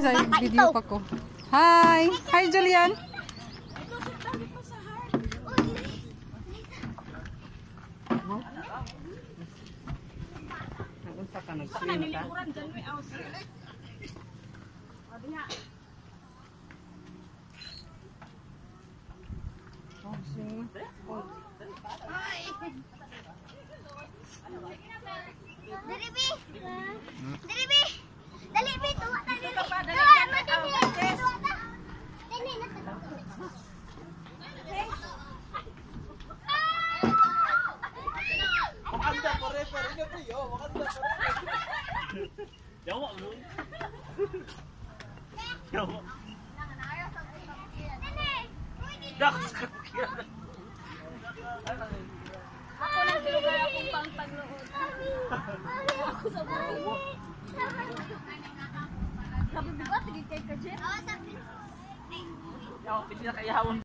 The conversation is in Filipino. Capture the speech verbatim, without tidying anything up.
sa video pa ko. Hi! Hi, Julian! Nagunsa ka nag-swim ka? Oh, swim. Oh. Dali, Bi! Dali, Bi! Dali, Bi! Tuwa ta, dali! Tuwa, matindi! Tuwa ta! Dali, nasa. Wakanda forever. Ingat niyo, Wakanda forever. Yawa mo. Yawa. Dax ka. Ako nang sinugar akong pang-pagnood. Ako sa buhay. Sabi ba, tigil kay Kajet? Oo, sabi. Yawa, pili na kayahon.